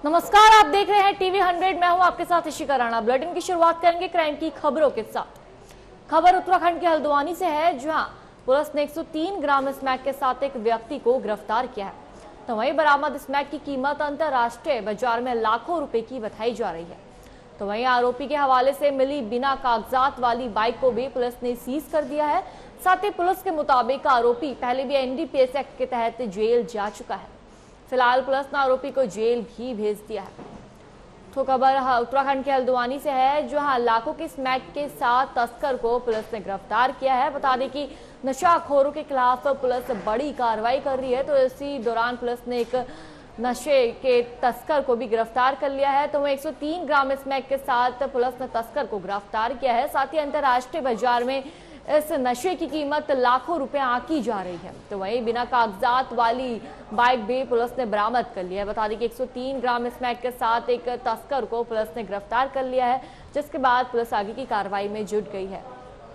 नमस्कार, आप देख रहे हैं टीवी 100। मैं हूं आपके साथ इशिका राणा। बुलेटिन की शुरुआत करेंगे क्राइम की खबरों के साथ। खबर उत्तराखंड के हल्द्वानी से है, जहां पुलिस ने 103 ग्राम स्मैक के साथ एक व्यक्ति को गिरफ्तार किया है। तो वहीं बरामद स्मैक की कीमत अंतरराष्ट्रीय बाजार में लाखों रुपए की बताई जा रही है। तो वहीं आरोपी के हवाले से मिली बिना कागजात वाली बाइक को भी पुलिस ने सीज कर दिया है। साथ ही पुलिस के मुताबिक आरोपी पहले भी NDPS एक्ट के तहत जेल जा चुका है। फिलहाल पुलिस ने आरोपी को जेल भी भेज दिया है। तो खबर उत्तराखंड के हल्द्वानी से है, जहां लाखों की स्मैक के साथ तस्कर को पुलिस ने गिरफ्तार किया है। बता दें कि नशाखोरों के खिलाफ पुलिस बड़ी कार्रवाई कर रही है। तो इसी दौरान पुलिस ने एक नशे के तस्कर को भी गिरफ्तार कर लिया है। तो वह 103 ग्राम स्मैक के साथ पुलिस ने तस्कर को गिरफ्तार किया है। साथ ही अंतर्राष्ट्रीय बाजार में इस नशे की कीमत लाखों रुपए आंकी जा रही है। तो वहीं बिना कागजात वाली बाइक भी पुलिस ने बरामद कर लिया है। बता दें कि 103 ग्राम स्मैक के साथ एक तस्कर को पुलिस ने गिरफ्तार कर लिया है, जिसके बाद पुलिस आगे की कार्रवाई में जुट गई है।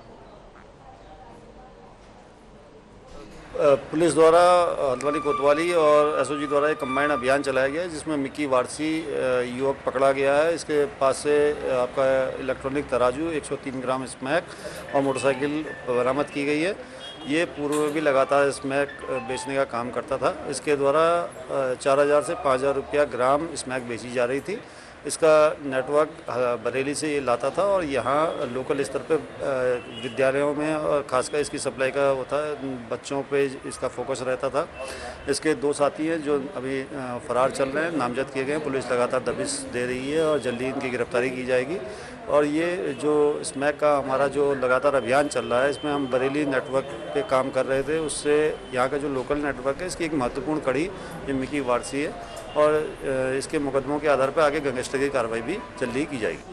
पुलिस द्वारा हल्द्वानी कोतवाली और SOG द्वारा एक कंबाइंड अभियान चलाया गया है, जिसमें मिक्की वारसी युवक पकड़ा गया है। इसके पास से आपका इलेक्ट्रॉनिक तराजू, 103 ग्राम स्मैक और मोटरसाइकिल बरामद की गई है। ये पूर्व में भी लगातार स्मैक बेचने का काम करता था। इसके द्वारा 4000 से 5000 रुपया ग्राम स्मैक बेची जा रही थी। इसका नेटवर्क बरेली से ये लाता था और यहाँ लोकल स्तर पे विद्यालयों में और खासकर इसकी सप्लाई का होता है, बच्चों पे इसका फोकस रहता था। इसके 2 साथी हैं जो अभी फरार चल रहे हैं, नामजद किए गए हैं। पुलिस लगातार दबिश दे रही है और जल्दी इनकी गिरफ्तारी की जाएगी। और ये जो स्मैक का हमारा जो लगातार अभियान चल रहा है, इसमें हम बरेली नेटवर्क पे काम कर रहे थे। उससे यहाँ का जो लोकल नेटवर्क है, इसकी एक महत्वपूर्ण कड़ी ये मिक्की वारसी है और इसके मुकदमों के आधार पर आगे गैंगस्टर की कार्रवाई भी जल्दी की जाएगी।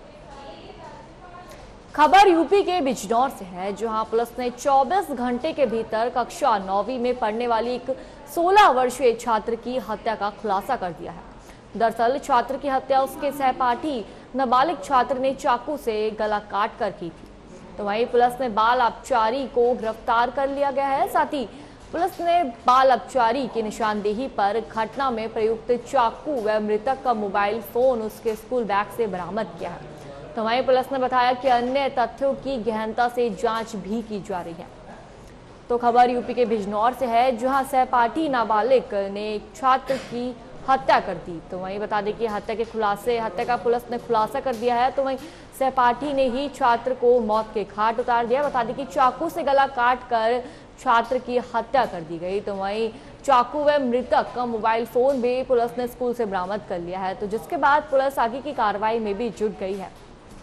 खबर यूपी के बिजनौर से है, जहां पुलिस ने 24 घंटे के भीतर कक्षा 9वीं में पढ़ने वाली एक 16 वर्षीय छात्र की हत्या का खुलासा कर दिया है। दरअसल छात्र की हत्या उसके सहपाठी नाबालिग छात्र ने चाकू से गला काट कर की थी। तो वहीं पुलिस ने बाल अपचारी को गिरफ्तार कर लिया गया है। साथ ही पुलिस ने बाल अपचारी की निशानदेही पर घटना में प्रयुक्त चाकू व मृतक का मोबाइल फोन उसके स्कूल बैग से बरामद किया है। तो वहीं पुलिस ने बताया कि अन्य तथ्यों की गहनता से जांच भी की जा रही है। तो खबर यूपी के बिजनौर से है, जहां सहपाठी नाबालिग ने एक छात्र की हत्या कर दी। तो वहीं बता दें कि हत्या का पुलिस ने खुलासा कर दिया है। तो वहीं सहपाठी ने ही छात्र को मौत के घाट उतार दिया। बता दें कि चाकू से गला काट कर छात्र की हत्या कर दी गई। तो वहीं चाकू व मृतक का मोबाइल फोन भी पुलिस ने स्कूल से बरामद कर लिया है। तो जिसके बाद पुलिस आगे की कार्रवाई में भी जुट गई है।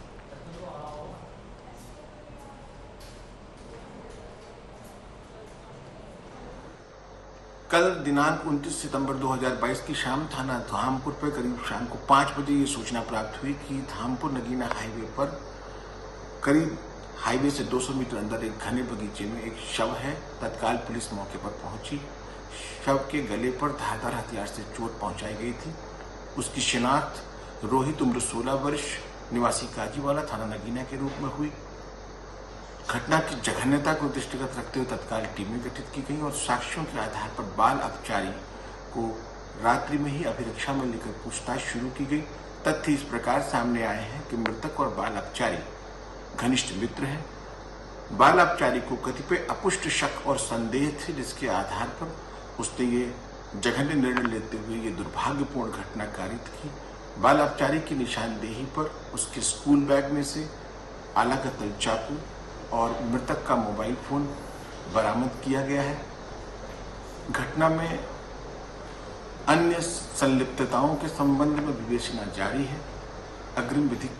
कल दिनांक 29 सितंबर 2022 की शाम थाना धामपुर पर करीब शाम को 5 बजे ये सूचना प्राप्त हुई कि धामपुर नगीना हाईवे पर करीब हाईवे से 200 मीटर अंदर एक घने बगीचे में एक शव है। तत्काल पुलिस मौके पर पहुंची। शव के गले पर धारदार हथियार से चोट पहुंचाई गई थी। उसकी शिनाख्त रोहित उम्र 16 वर्ष निवासी काजीवाला थाना नगीना के रूप में हुई। घटना की जघन्यता को दृष्टिगत रखते हुए तत्काल टीमें गठित की गई और साक्ष्यों के आधार पर बाल अपचारी को रात्रि में ही अभिरक्षा में लेकर पूछताछ शुरू की गई। तथ्य इस प्रकार सामने आए हैं कि मृतक और बाल अपचारी घनिष्ठ मित्र हैं। बाल अपचारी को कतिपय अपुष्ट शक और संदेह थे, जिसके आधार पर उसने ये जघन्य निर्णय लेते हुए ये दुर्भाग्यपूर्ण घटना कारित की। बाल अपचारी की निशानदेही पर उसके स्कूल बैग में से आला कतल चाकू और मृतक का मोबाइल फोन बरामद किया गया है। घटना में अन्य संलिप्तताओं के संबंध में विवेचना जारी है। अग्रिम विधिक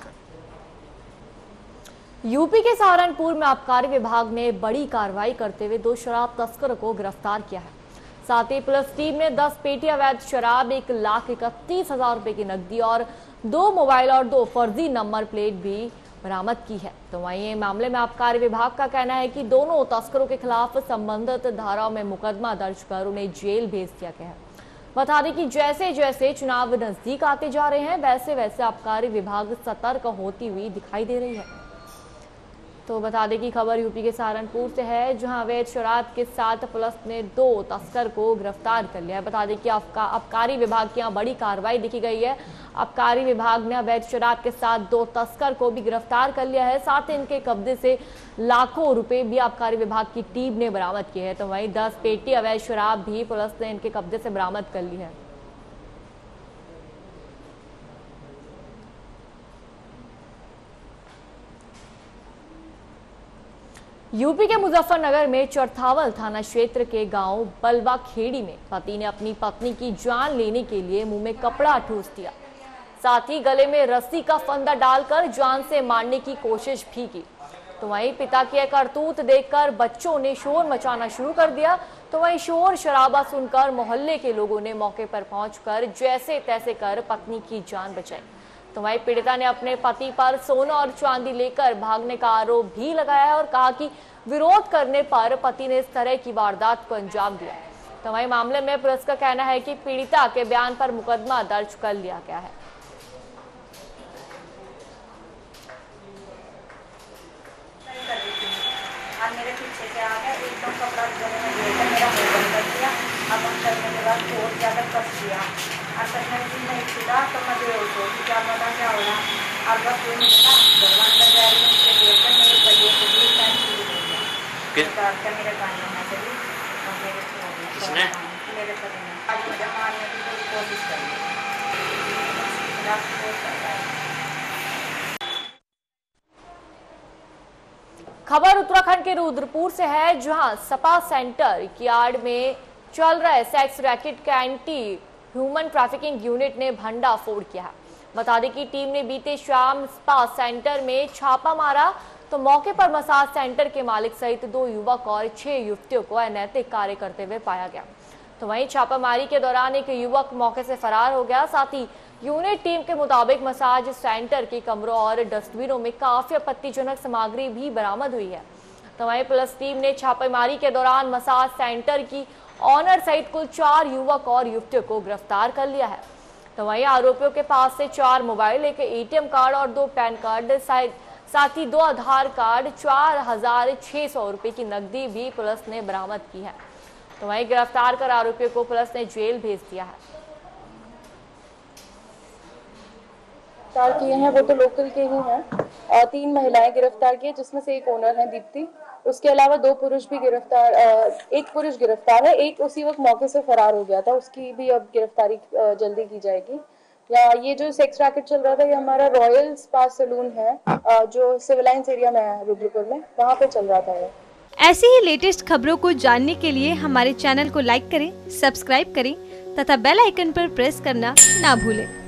यूपी के सहारनपुर में आबकारी विभाग ने बड़ी कार्रवाई करते हुए 2 शराब तस्करों को गिरफ्तार किया है। साथ ही पुलिस टीम ने 10 पेटी अवैध शराब, 1,31,000 रुपए की नकदी और 2 मोबाइल और 2 फर्जी नंबर प्लेट भी बरामद की है। तो वहीं मामले में आबकारी विभाग का कहना है कि दोनों तस्करों के खिलाफ संबंधित धाराओं में मुकदमा दर्ज कर उन्हें जेल भेज दिया गया है। बता दें कि जैसे जैसे चुनाव नजदीक आते जा रहे हैं, वैसे वैसे आबकारी विभाग सतर्क होती हुई दिखाई दे रही है। तो बता दें कि खबर यूपी के सहारनपुर से है, जहां अवैध शराब के साथ पुलिस ने 2 तस्कर को गिरफ्तार कर लिया है। बता दें कि आबकारी विभाग की यहाँ बड़ी कार्रवाई देखी गई है। आबकारी विभाग ने अवैध शराब के साथ 2 तस्कर को भी गिरफ्तार कर लिया है। साथ ही इनके कब्जे से लाखों रुपए भी आबकारी विभाग की टीम ने बरामद किए हैं। तो वहीं 10 पेटी अवैध शराब भी पुलिस ने इनके कब्जे से बरामद कर ली है। यूपी के मुजफ्फरनगर में चरथावल थाना क्षेत्र के गांव बलवा खेड़ी में पति ने अपनी पत्नी की जान लेने के लिए मुंह में कपड़ा ठूस दिया, साथ ही गले में रस्सी का फंदा डालकर जान से मारने की कोशिश भी की। तो वहीं पिता की करतूत देखकर बच्चों ने शोर मचाना शुरू कर दिया। तो वहीं शोर शराबा सुनकर मोहल्ले के लोगों ने मौके पर पहुंचकर जैसे तैसे कर पत्नी की जान बचाई। तो वहीं पीड़िता ने अपने पति पर सोना और चांदी लेकर भागने का आरोप भी लगाया है और कहा कि विरोध करने पर पति ने इस तरह की वारदात को अंजाम दिया। तो वहीं मामले में पुलिस का कहना है कि पीड़िता के बयान पर मुकदमा दर्ज कर लिया गया है। मेरे पीछे से आ गया, एकदम कपड़ा गले में लेकर मेरा मुंह बंद कर दिया। अब हम करने के बाद बहुत ज़्यादा कस दिया और करने में नहीं छुड़ा तो मैं बेहोश हो गई। क्या पता क्या हो रहा, और बस ये मिला भगवान का जारी मुझसे देखकर मेरे बजे को भी टाइम शुरू हो गया। क्या मेरे गाने में से भी मेरे मेरे पति ने आज मुझे मारने की पूरी कोशिश करी। खबर उत्तराखंड के रुद्रपुर से है, जहां सपा सेंटर की आड़ में चल रहे सेक्स रैकेट का एंटी ह्यूमन ट्रैफिकिंग यूनिट ने भंडाफोड़ किया है। बता दें कि टीम ने बीते शाम स्पा सेंटर में छापा मारा तो मौके पर मसाज सेंटर के मालिक सहित 2 युवक और 6 युवतियों को अनैतिक कार्य करते हुए पाया गया। तो वहीं छापामारी के दौरान एक युवक मौके से फरार हो गया। साथ ही यूनिट टीम के मुताबिक मसाज सेंटर के कमरों और डस्टबिनों में काफी आपत्तिजनक सामग्री भी बरामद हुई है। तो वहीं पुलिस टीम ने छापेमारी के दौरान मसाज सेंटर की ऑनर सहित कुल 4 युवक और युवतियों को गिरफ्तार कर लिया है। तो वहीं आरोपियों के पास से 4 मोबाइल, एक ATM कार्ड और 2 पैन कार्ड, साथ ही 2 आधार कार्ड, 4,600 रुपए की नकदी भी पुलिस ने बरामद की है। तो वहीं गिरफ्तार कर आरोपियों को पुलिस ने जेल भेज दिया है। गिरफ्तार किए हैं वो तो लोकल के ही हैं। 3 महिलाएं गिरफ्तार की है, जिसमें से एक ओनर है दीप्ति। उसके अलावा 2 पुरुष भी गिरफ्तार, एक पुरुष गिरफ्तार है, एक उसी वक्त मौके से फरार हो गया था। उसकी भी अब गिरफ्तारी जल्दी की जाएगी। ये जो सेक्स रैकेट चल रहा था, ये हमारा रॉयल स्पा सैलून है, जो सिविल लाइंस एरिया में है रुद्रपुर में, वहाँ पे चल रहा था ये। ऐसी ही लेटेस्ट खबरों को जानने के लिए हमारे चैनल को लाइक करें, सब्सक्राइब करें तथा बेल आइकन पर प्रेस करना ना भूलें।